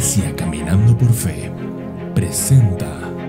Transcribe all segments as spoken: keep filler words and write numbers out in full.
Iglesia Caminando por Fe presenta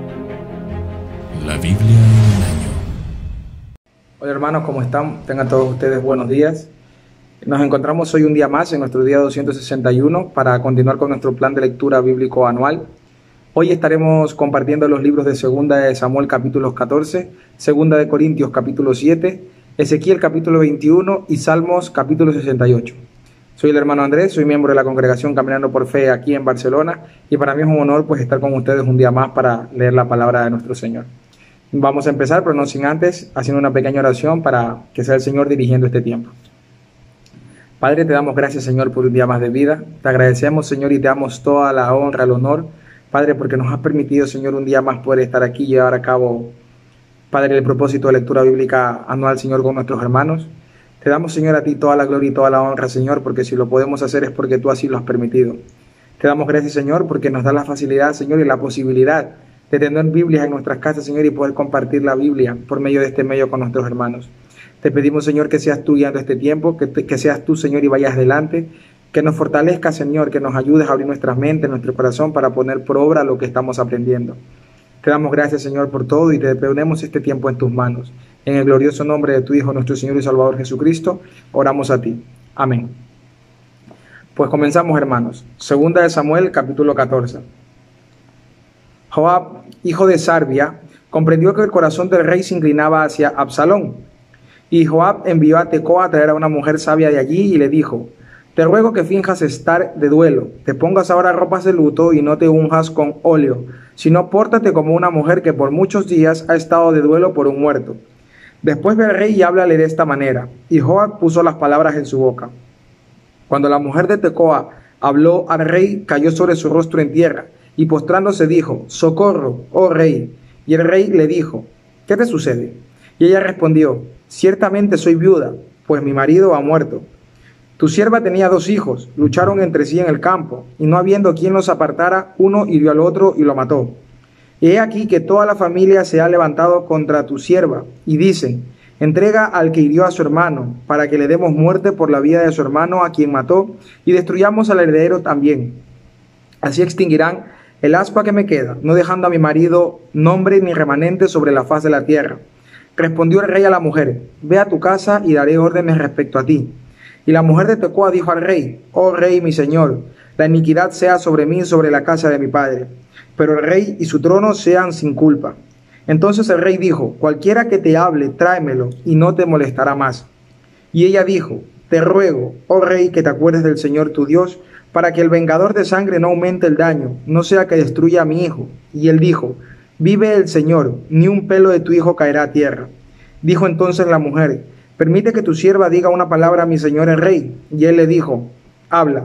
la Biblia en un año. Hola hermanos, ¿cómo están? Tengan todos ustedes buenos días. Nos encontramos hoy un día más en nuestro día doscientos sesenta y uno para continuar con nuestro plan de lectura bíblico anual. Hoy estaremos compartiendo los libros de Segunda de Samuel capítulos catorce, Segunda de Corintios capítulo siete, Ezequiel capítulo veintiuno y Salmos capítulo sesenta y ocho. Soy el hermano Andrés, soy miembro de la congregación Caminando por Fe aquí en Barcelona y para mí es un honor pues estar con ustedes un día más para leer la palabra de nuestro Señor. Vamos a empezar, pero no sin antes, haciendo una pequeña oración para que sea el Señor dirigiendo este tiempo. Padre, te damos gracias, Señor, por un día más de vida. Te agradecemos, Señor, y te damos toda la honra, el honor, Padre, porque nos has permitido, Señor, un día más poder estar aquí y llevar a cabo, Padre, el propósito de lectura bíblica anual, Señor, con nuestros hermanos. Te damos, Señor, a ti toda la gloria y toda la honra, Señor, porque si lo podemos hacer es porque tú así lo has permitido. Te damos gracias, Señor, porque nos da la facilidad, Señor, y la posibilidad de tener Biblias en nuestras casas, Señor, y poder compartir la Biblia por medio de este medio con nuestros hermanos. Te pedimos, Señor, que seas tú guiando este tiempo, que, te, que seas tú, Señor, y vayas adelante, que nos fortalezcas, Señor, que nos ayudes a abrir nuestras mentes, nuestro corazón para poner por obra lo que estamos aprendiendo. Te damos gracias, Señor, por todo y te ponemos este tiempo en tus manos. En el glorioso nombre de tu Hijo, nuestro Señor y Salvador Jesucristo, oramos a ti. Amén. Pues comenzamos, hermanos. Segunda de Samuel, capítulo catorce. Joab, hijo de Sarvia, comprendió que el corazón del rey se inclinaba hacia Absalón. Y Joab envió a Tecoa a traer a una mujer sabia de allí y le dijo: te ruego que finjas estar de duelo, te pongas ahora ropas de luto y no te unjas con óleo, sino pórtate como una mujer que por muchos días ha estado de duelo por un muerto. Después ve al rey y háblale de esta manera. Y Joab puso las palabras en su boca. Cuando la mujer de Tecoa habló al rey, cayó sobre su rostro en tierra, y postrándose dijo: socorro, oh rey. Y el rey le dijo: ¿qué te sucede? Y ella respondió: ciertamente soy viuda, pues mi marido ha muerto. Tu sierva tenía dos hijos, lucharon entre sí en el campo, y no habiendo quien los apartara, uno hirió al otro y lo mató. Y he aquí que toda la familia se ha levantado contra tu sierva, y dicen: entrega al que hirió a su hermano, para que le demos muerte por la vida de su hermano a quien mató, y destruyamos al heredero también. Así extinguirán el ascua que me queda, no dejando a mi marido nombre ni remanente sobre la faz de la tierra. Respondió el rey a la mujer: ve a tu casa y daré órdenes respecto a ti. Y la mujer de Tecoa dijo al rey: oh rey, mi señor, la iniquidad sea sobre mí y sobre la casa de mi padre, pero el rey y su trono sean sin culpa. Entonces el rey dijo: cualquiera que te hable, tráemelo, y no te molestará más. Y ella dijo: te ruego, oh rey, que te acuerdes del Señor tu Dios, para que el vengador de sangre no aumente el daño, no sea que destruya a mi hijo. Y él dijo: vive el Señor, ni un pelo de tu hijo caerá a tierra. Dijo entonces la mujer: permite que tu sierva diga una palabra a mi señor el rey. Y él le dijo: habla.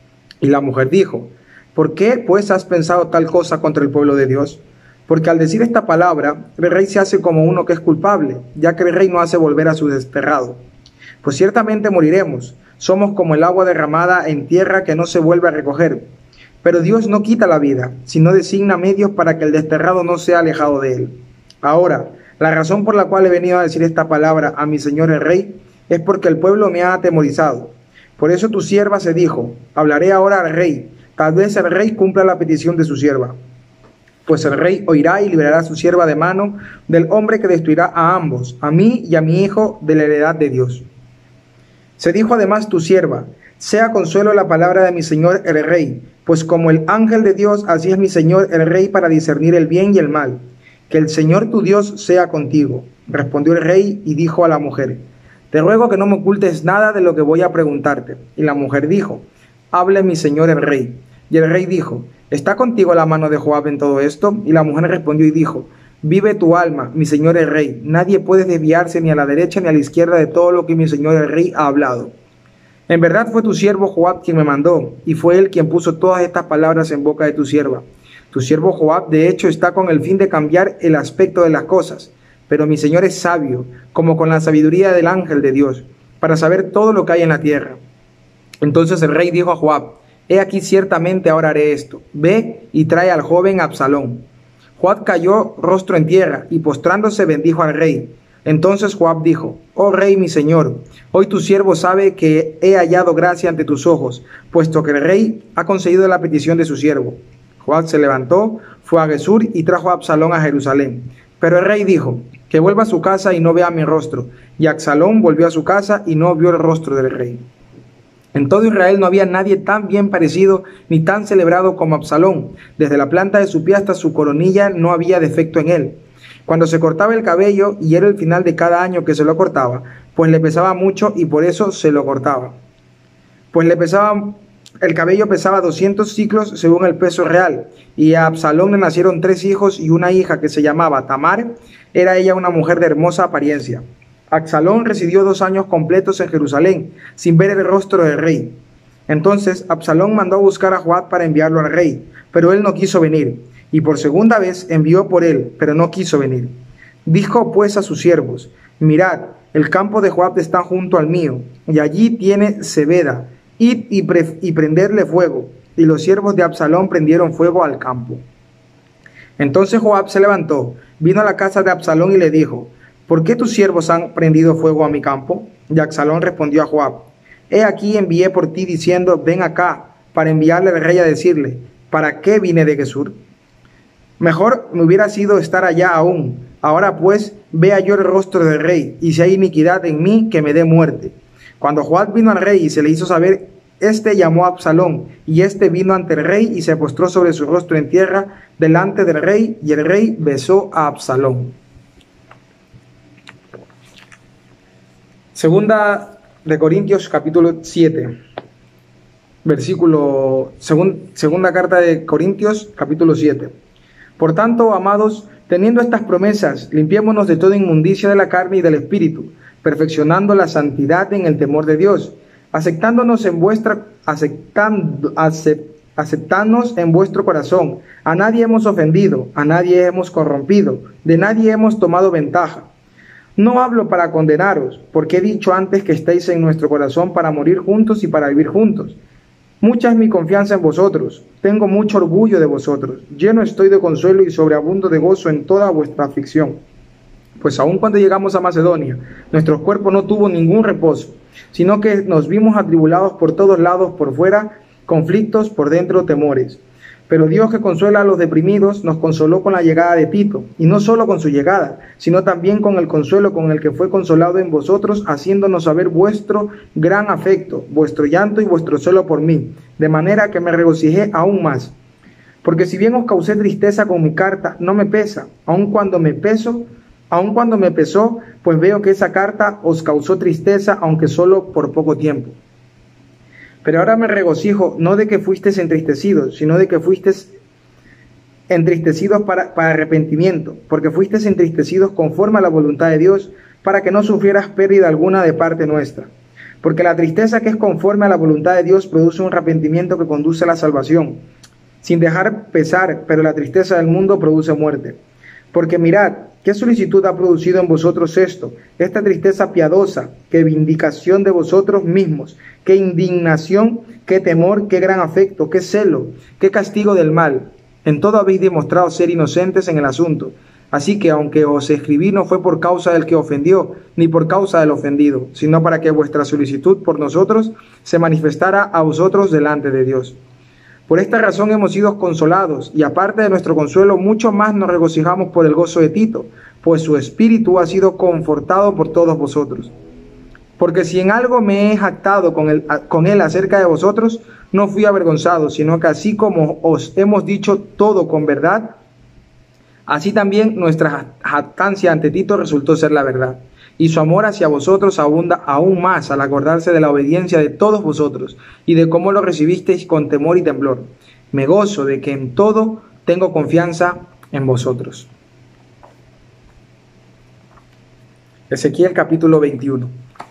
Y la mujer dijo: ¿por qué pues has pensado tal cosa contra el pueblo de Dios? Porque al decir esta palabra, el rey se hace como uno que es culpable, ya que el rey no hace volver a su desterrado. Pues ciertamente moriremos, somos como el agua derramada en tierra que no se vuelve a recoger. Pero Dios no quita la vida, sino designa medios para que el desterrado no sea alejado de él. Ahora, la razón por la cual he venido a decir esta palabra a mi señor el rey es porque el pueblo me ha atemorizado. Por eso tu sierva se dijo: hablaré ahora al rey, tal vez el rey cumpla la petición de su sierva. Pues el rey oirá y liberará a su sierva de mano del hombre que destruirá a ambos, a mí y a mi hijo, de la heredad de Dios. Se dijo además tu sierva: sea consuelo la palabra de mi señor el rey, pues como el ángel de Dios, así es mi señor el rey para discernir el bien y el mal. Que el Señor tu Dios sea contigo. Respondió el rey y dijo a la mujer: te ruego que no me ocultes nada de lo que voy a preguntarte. Y la mujer dijo: hable mi señor el rey. Y el rey dijo: ¿está contigo la mano de Joab en todo esto? Y la mujer respondió y dijo: vive tu alma, mi señor el rey. Nadie puede desviarse ni a la derecha ni a la izquierda de todo lo que mi señor el rey ha hablado. En verdad fue tu siervo Joab quien me mandó, y fue él quien puso todas estas palabras en boca de tu sierva. Tu siervo Joab, de hecho, está con el fin de cambiar el aspecto de las cosas, pero mi señor es sabio, como con la sabiduría del ángel de Dios, para saber todo lo que hay en la tierra. Entonces el rey dijo a Joab: he aquí ciertamente ahora haré esto, ve y trae al joven Absalón. Joab cayó rostro en tierra, y postrándose bendijo al rey. Entonces Joab dijo: Oh rey mi señor, hoy tu siervo sabe que he hallado gracia ante tus ojos, puesto que el rey ha concedido la petición de su siervo. Joab se levantó, fue a Gesur y trajo a Absalón a Jerusalén. Pero el rey dijo: Que vuelva a su casa y no vea mi rostro. Y Absalón volvió a su casa y no vio el rostro del rey. En todo Israel no había nadie tan bien parecido ni tan celebrado como Absalón. Desde la planta de su pie hasta su coronilla no había defecto en él. Cuando se cortaba el cabello, y era el final de cada año que se lo cortaba, pues le pesaba mucho y por eso se lo cortaba. Pues le pesaba, el cabello pesaba doscientos siclos según el peso real. Y a Absalón le nacieron tres hijos y una hija que se llamaba Tamar. Era ella una mujer de hermosa apariencia. Absalón residió dos años completos en Jerusalén, sin ver el rostro del rey. Entonces Absalón mandó a buscar a Joab para enviarlo al rey, pero él no quiso venir. Y por segunda vez envió por él, pero no quiso venir. Dijo pues a sus siervos: Mirad, el campo de Joab está junto al mío, y allí tiene cebeda. Id y, pre y prenderle fuego. Y los siervos de Absalón prendieron fuego al campo. Entonces Joab se levantó, vino a la casa de Absalón y le dijo: ¿Por qué tus siervos han prendido fuego a mi campo? Y Absalón respondió a Joab: He aquí envié por ti diciendo: Ven acá, para enviarle al rey a decirle: ¿Para qué vine de Gesur? Mejor me hubiera sido estar allá aún. Ahora pues, vea yo el rostro del rey, y si hay iniquidad en mí, que me dé muerte. Cuando Joab vino al rey y se le hizo saber, éste llamó a Absalón, y éste vino ante el rey y se postró sobre su rostro en tierra delante del rey, y el rey besó a Absalón. Segunda de Corintios capítulo siete, versículo, segun, segunda carta de Corintios capítulo siete. Por tanto, amados, teniendo estas promesas, limpiémonos de toda inmundicia de la carne y del espíritu, perfeccionando la santidad en el temor de Dios, aceptándonos en vuestra, aceptando, acept, aceptándonos en vuestro corazón. A nadie hemos ofendido, a nadie hemos corrompido, de nadie hemos tomado ventaja. No hablo para condenaros, porque he dicho antes que estáis en nuestro corazón para morir juntos y para vivir juntos. Mucha es mi confianza en vosotros, tengo mucho orgullo de vosotros, lleno estoy de consuelo y sobreabundo de gozo en toda vuestra aflicción. Pues aun cuando llegamos a Macedonia, nuestro cuerpo no tuvo ningún reposo, sino que nos vimos atribulados por todos lados, por fuera, conflictos, por dentro, temores. Pero Dios, que consuela a los deprimidos, nos consoló con la llegada de Tito, y no solo con su llegada, sino también con el consuelo con el que fue consolado en vosotros, haciéndonos saber vuestro gran afecto, vuestro llanto y vuestro celo por mí, de manera que me regocijé aún más. Porque si bien os causé tristeza con mi carta, no me pesa, aun cuando me peso, aun cuando me pesó, pues veo que esa carta os causó tristeza, aunque solo por poco tiempo. Pero ahora me regocijo, no de que fuisteis entristecidos, sino de que fuisteis entristecidos para, para arrepentimiento, porque fuisteis entristecidos conforme a la voluntad de Dios, para que no sufrieras pérdida alguna de parte nuestra. Porque la tristeza que es conforme a la voluntad de Dios produce un arrepentimiento que conduce a la salvación, sin dejar pesar, pero la tristeza del mundo produce muerte. Porque mirad, ¿qué solicitud ha producido en vosotros esto? Esta tristeza piadosa, qué vindicación de vosotros mismos, qué indignación, qué temor, qué gran afecto, qué celo, qué castigo del mal. En todo habéis demostrado ser inocentes en el asunto. Así que aunque os escribí no fue por causa del que ofendió, ni por causa del ofendido, sino para que vuestra solicitud por nosotros se manifestara a vosotros delante de Dios. Por esta razón hemos sido consolados, y aparte de nuestro consuelo, mucho más nos regocijamos por el gozo de Tito, pues su espíritu ha sido confortado por todos vosotros. Porque si en algo me he jactado con él, con él acerca de vosotros, no fui avergonzado, sino que así como os hemos dicho todo con verdad, así también nuestra jactancia ante Tito resultó ser la verdad. Y su amor hacia vosotros abunda aún más al acordarse de la obediencia de todos vosotros y de cómo lo recibisteis con temor y temblor. Me gozo de que en todo tengo confianza en vosotros. Ezequiel capítulo veintiuno.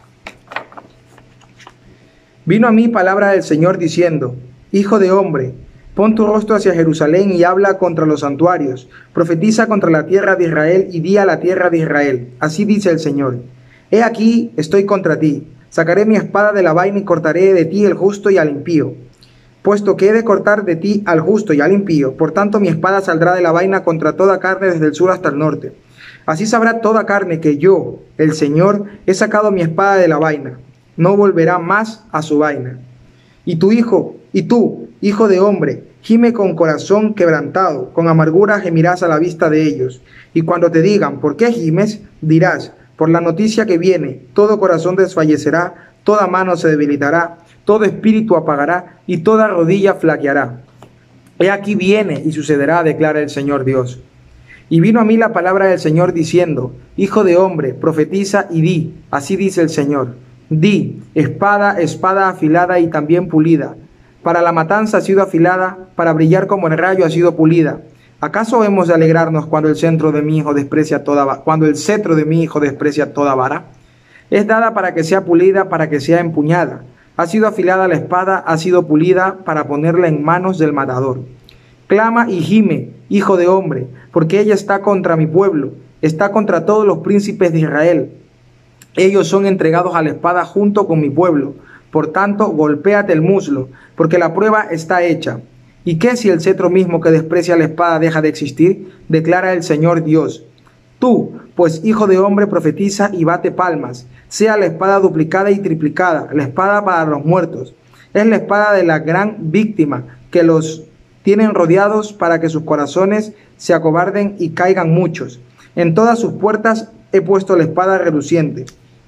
Vino a mí palabra del Señor diciendo: Hijo de hombre, pon tu rostro hacia Jerusalén y habla contra los santuarios, profetiza contra la tierra de Israel y di a la tierra de Israel, así dice el Señor: He aquí, estoy contra ti, sacaré mi espada de la vaina y cortaré de ti el justo y al impío. Puesto que he de cortar de ti al justo y al impío, por tanto mi espada saldrá de la vaina contra toda carne desde el sur hasta el norte. Así sabrá toda carne que yo, el Señor, he sacado mi espada de la vaina. No volverá más a su vaina. Y tu hijo, y tú, hijo de hombre, gime con corazón quebrantado, con amargura gemirás a la vista de ellos. Y cuando te digan, ¿por qué gimes?, dirás, por la noticia que viene, todo corazón desfallecerá, toda mano se debilitará, todo espíritu apagará, y toda rodilla flaqueará. He aquí viene y sucederá, declara el Señor Dios. Y vino a mí la palabra del Señor diciendo, Hijo de hombre, profetiza y di, así dice el Señor. Di, espada, espada afilada y también pulida. Para la matanza ha sido afilada, para brillar como el rayo ha sido pulida. ¿Acaso hemos de alegrarnos cuando el centro de mi hijo desprecia toda va- cuando el cetro de mi hijo desprecia toda vara? Es dada para que sea pulida, para que sea empuñada. Ha sido afilada la espada, ha sido pulida para ponerla en manos del matador. Clama y gime, hijo de hombre, porque ella está contra mi pueblo, está contra todos los príncipes de Israel. Ellos son entregados a la espada junto con mi pueblo. Por tanto, golpéate el muslo, porque la prueba está hecha. ¿Y qué si el cetro mismo que desprecia la espada deja de existir? Declara el Señor Dios. Tú, pues, hijo de hombre, profetiza y bate palmas. Sea la espada duplicada y triplicada, la espada para los muertos. Es la espada de la gran víctima que los tienen rodeados para que sus corazones se acobarden y caigan muchos. En todas sus puertas he puesto la espada reluciente.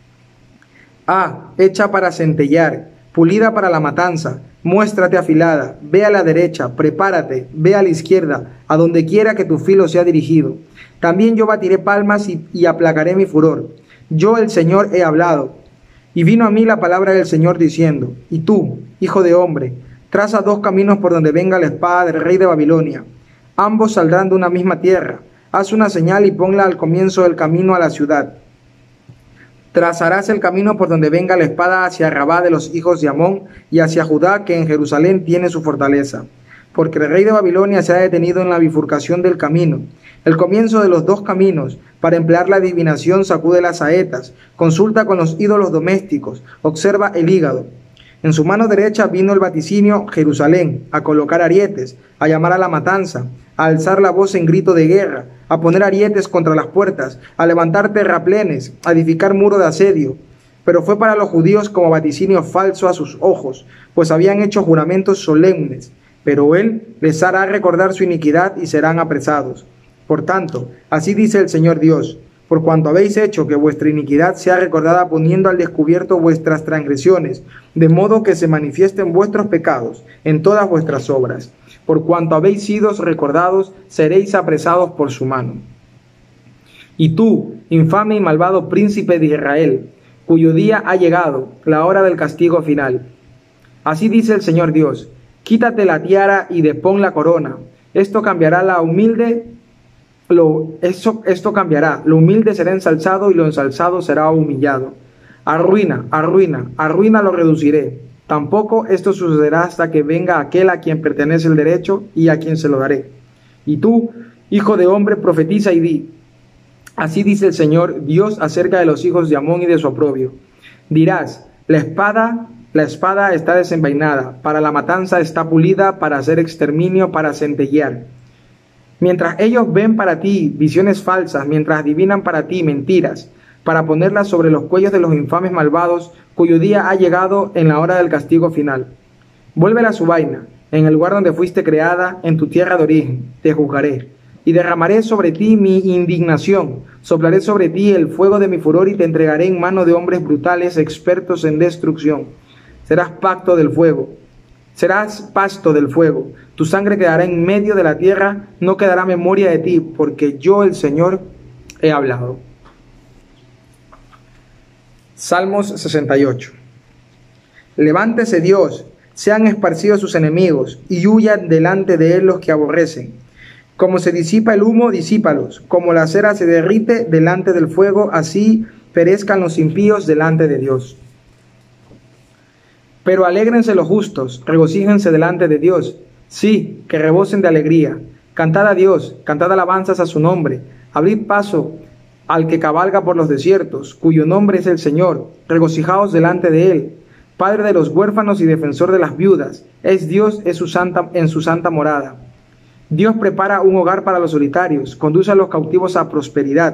Ah, hecha para centellar, pulida para la matanza. Muéstrate afilada, ve a la derecha, prepárate, ve a la izquierda, a donde quiera que tu filo sea dirigido. También yo batiré palmas y, y aplacaré mi furor. Yo, el Señor, he hablado. Y vino a mí la palabra del Señor diciendo, y tú, hijo de hombre, traza dos caminos por donde venga la espada del rey de Babilonia. Ambos saldrán de una misma tierra. Haz una señal y ponla al comienzo del camino a la ciudad. Trazarás el camino por donde venga la espada hacia Rabá de los hijos de Amón y hacia Judá, que en Jerusalén tiene su fortaleza. Porque el rey de Babilonia se ha detenido en la bifurcación del camino, el comienzo de los dos caminos. Para emplear la adivinación sacude las saetas, consulta con los ídolos domésticos, observa el hígado. En su mano derecha vino el vaticinio Jerusalén, a colocar arietes, a llamar a la matanza, a alzar la voz en grito de guerra, a poner arietes contra las puertas, a levantar terraplenes, a edificar muro de asedio. Pero fue para los judíos como vaticinio falso a sus ojos, pues habían hecho juramentos solemnes. Pero él les hará recordar su iniquidad y serán apresados. Por tanto, así dice el Señor Dios, por cuanto habéis hecho que vuestra iniquidad sea recordada poniendo al descubierto vuestras transgresiones, de modo que se manifiesten vuestros pecados en todas vuestras obras. Por cuanto habéis sido recordados, seréis apresados por su mano. Y tú, infame y malvado príncipe de Israel, cuyo día ha llegado, la hora del castigo final. Así dice el Señor Dios, quítate la tiara y depón la corona. Esto cambiará la humilde, lo, esto, esto cambiará, lo humilde será ensalzado y lo ensalzado será humillado. Arruina, arruina, arruina lo reduciré. Tampoco esto sucederá hasta que venga aquel a quien pertenece el derecho y a quien se lo daré. Y tú, hijo de hombre, profetiza y di, así dice el Señor Dios acerca de los hijos de Amón y de su oprobio. Dirás, la espada, la espada está desenvainada, para la matanza está pulida, para hacer exterminio, para centellear. Mientras ellos ven para ti visiones falsas, mientras adivinan para ti mentiras, para ponerlas sobre los cuellos de los infames malvados, cuyo día ha llegado en la hora del castigo final. Vuélvela a su vaina, en el lugar donde fuiste creada, en tu tierra de origen, te juzgaré. Y derramaré sobre ti mi indignación, soplaré sobre ti el fuego de mi furor y te entregaré en mano de hombres brutales, expertos en destrucción. Serás pacto del fuego, serás pasto del fuego, tu sangre quedará en medio de la tierra, no quedará memoria de ti, porque yo, el Señor, he hablado. Salmos sesenta y ocho. Levántese Dios, sean esparcidos sus enemigos, y huyan delante de él los que aborrecen. Como se disipa el humo, disípalos, como la cera se derrite delante del fuego, así perezcan los impíos delante de Dios. Pero alégrense los justos, regocíjense delante de Dios, sí, que rebosen de alegría. Cantad a Dios, cantad alabanzas a su nombre, abrid paso al que cabalga por los desiertos, cuyo nombre es el Señor, regocijaos delante de él. Padre de los huérfanos y defensor de las viudas, es Dios es su santa, en su santa morada. Dios prepara un hogar para los solitarios, conduce a los cautivos a prosperidad,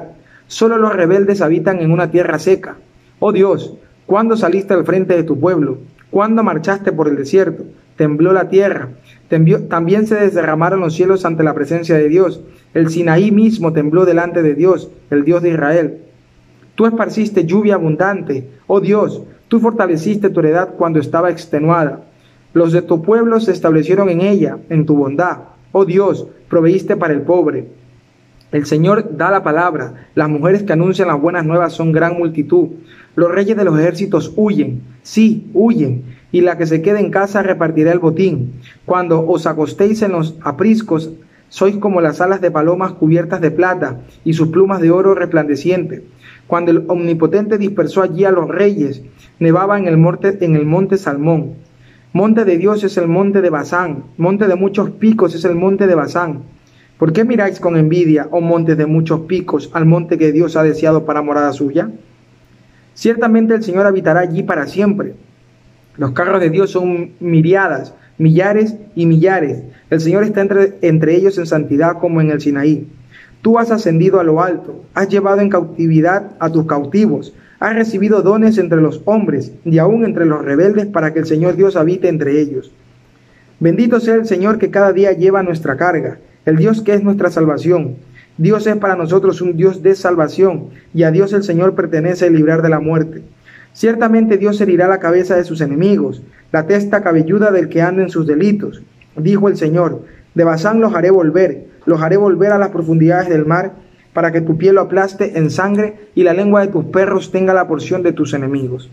Solo los rebeldes habitan en una tierra seca. Oh Dios, ¿cuándo saliste al frente de tu pueblo? ¿Cuándo marchaste por el desierto? Tembló la tierra. Tembió, también se derramaron los cielos ante la presencia de Dios. El Sinaí mismo tembló delante de Dios, el Dios de Israel. Tú esparciste lluvia abundante. Oh Dios, tú fortaleciste tu heredad cuando estaba extenuada. Los de tu pueblo se establecieron en ella, en tu bondad. Oh Dios, proveíste para el pobre. El Señor da la palabra. Las mujeres que anuncian las buenas nuevas son gran multitud. Los reyes de los ejércitos huyen. Sí, huyen. Y la que se quede en casa repartirá el botín. Cuando os acostéis en los apriscos, sois como las alas de palomas cubiertas de plata y sus plumas de oro resplandeciente. Cuando el Omnipotente dispersó allí a los reyes, nevaba en el monte, en el monte Salmón. Monte de Dios es el monte de Basán. Monte de muchos picos es el monte de Basán. ¿Por qué miráis con envidia, oh montes de muchos picos, al monte que Dios ha deseado para morada suya? Ciertamente el Señor habitará allí para siempre. Los carros de Dios son miriadas, millares y millares. El Señor está entre, entre ellos en santidad como en el Sinaí. Tú has ascendido a lo alto, has llevado en cautividad a tus cautivos, has recibido dones entre los hombres y aún entre los rebeldes para que el Señor Dios habite entre ellos. Bendito sea el Señor que cada día lleva nuestra carga, el Dios que es nuestra salvación. Dios es para nosotros un Dios de salvación, y a Dios el Señor pertenece el librar de la muerte. Ciertamente Dios herirá la cabeza de sus enemigos, la testa cabelluda del que anda en sus delitos. Dijo el Señor, de Basán los haré volver, los haré volver a las profundidades del mar, para que tu pie lo aplaste en sangre y la lengua de tus perros tenga la porción de tus enemigos.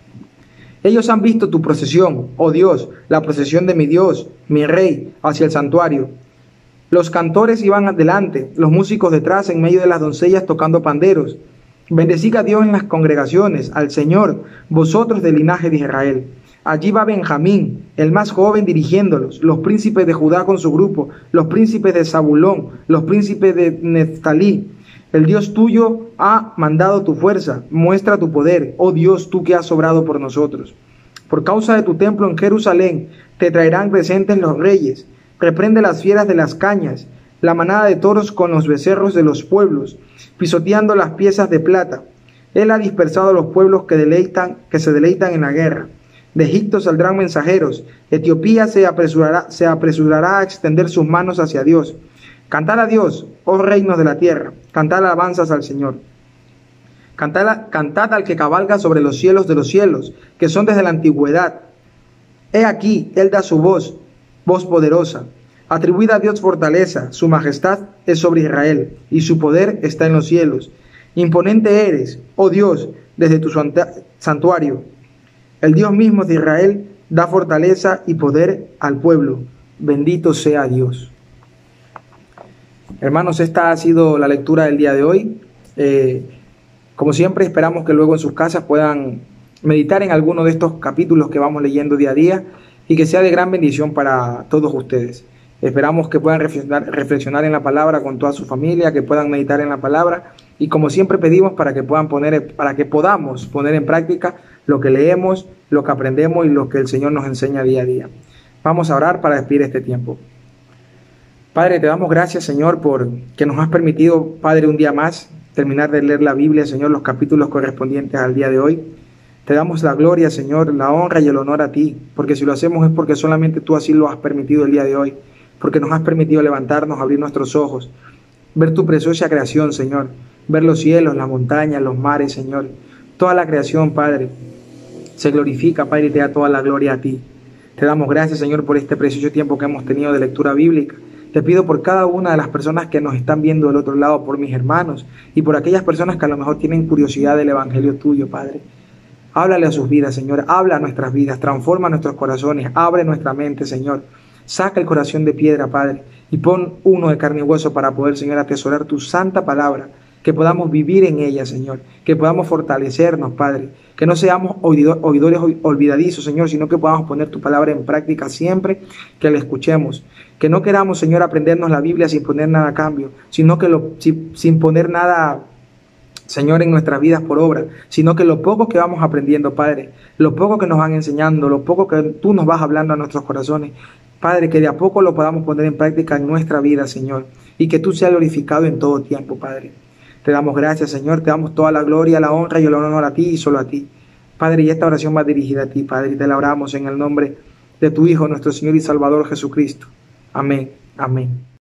Ellos han visto tu procesión, oh Dios, la procesión de mi Dios, mi Rey, hacia el santuario. Los cantores iban adelante, los músicos detrás en medio de las doncellas tocando panderos. Bendecid a Dios en las congregaciones, al Señor, vosotros del linaje de Israel. Allí va Benjamín, el más joven dirigiéndolos, los príncipes de Judá con su grupo, los príncipes de Zabulón, los príncipes de Neftalí. El Dios tuyo ha mandado tu fuerza, muestra tu poder, oh Dios, tú que has sobrado por nosotros. Por causa de tu templo en Jerusalén, te traerán presentes los reyes. Reprende las fieras de las cañas, la manada de toros con los becerros de los pueblos, pisoteando las piezas de plata. Él ha dispersado a los pueblos que, deleitan, que se deleitan en la guerra. De Egipto saldrán mensajeros. Etiopía se apresurará, se apresurará a extender sus manos hacia Dios. Cantad a Dios, oh reinos de la tierra. Cantad alabanzas al Señor. Cantad, cantad al que cabalga sobre los cielos de los cielos, que son desde la antigüedad. He aquí, Él da su voz, voz poderosa. Atribuid a Dios fortaleza, su majestad es sobre Israel, y su poder está en los cielos. Imponente eres, oh Dios, desde tu santuario. El Dios mismo de Israel da fortaleza y poder al pueblo. Bendito sea Dios. Hermanos, esta ha sido la lectura del día de hoy. Eh, como siempre, esperamos que luego en sus casas puedan meditar en alguno de estos capítulos que vamos leyendo día a día, y que sea de gran bendición para todos ustedes. Esperamos que puedan reflexionar, reflexionar en la palabra con toda su familia, que puedan meditar en la palabra, y como siempre pedimos para que puedan poner, para que podamos poner en práctica lo que leemos, lo que aprendemos y lo que el Señor nos enseña día a día. Vamos a orar para despedir este tiempo. Padre, te damos gracias, Señor, por que nos has permitido, Padre, un día más terminar de leer la Biblia, Señor, los capítulos correspondientes al día de hoy. Te damos la gloria, Señor, la honra y el honor a ti, porque si lo hacemos es porque solamente tú así lo has permitido el día de hoy, porque nos has permitido levantarnos, abrir nuestros ojos, ver tu preciosa creación, Señor, ver los cielos, las montañas, los mares, Señor, toda la creación, Padre, se glorifica, Padre, y te da toda la gloria a ti. Te damos gracias, Señor, por este precioso tiempo que hemos tenido de lectura bíblica. Te pido por cada una de las personas que nos están viendo del otro lado, por mis hermanos, y por aquellas personas que a lo mejor tienen curiosidad del evangelio tuyo, Padre. Háblale a sus vidas, Señor, habla a nuestras vidas, transforma nuestros corazones, abre nuestra mente, Señor. Saca el corazón de piedra, Padre, y pon uno de carne y hueso para poder, Señor, atesorar tu santa palabra, que podamos vivir en ella, Señor, que podamos fortalecernos, Padre, que no seamos oidores olvidadizos, Señor, sino que podamos poner tu palabra en práctica siempre que la escuchemos, que no queramos, Señor, aprendernos la Biblia sin poner nada a cambio, sino que lo, sin, sin poner nada, Señor, en nuestras vidas por obra, sino que lo poco que vamos aprendiendo, Padre, lo poco que nos van enseñando, lo poco que tú nos vas hablando a nuestros corazones, Padre, que de a poco lo podamos poner en práctica en nuestra vida, Señor, y que tú seas glorificado en todo tiempo, Padre. Te damos gracias, Señor, te damos toda la gloria, la honra y el honor a ti y solo a ti. Padre, y esta oración va dirigida a ti, Padre, y te la oramos en el nombre de tu Hijo, nuestro Señor y Salvador Jesucristo. Amén, amén.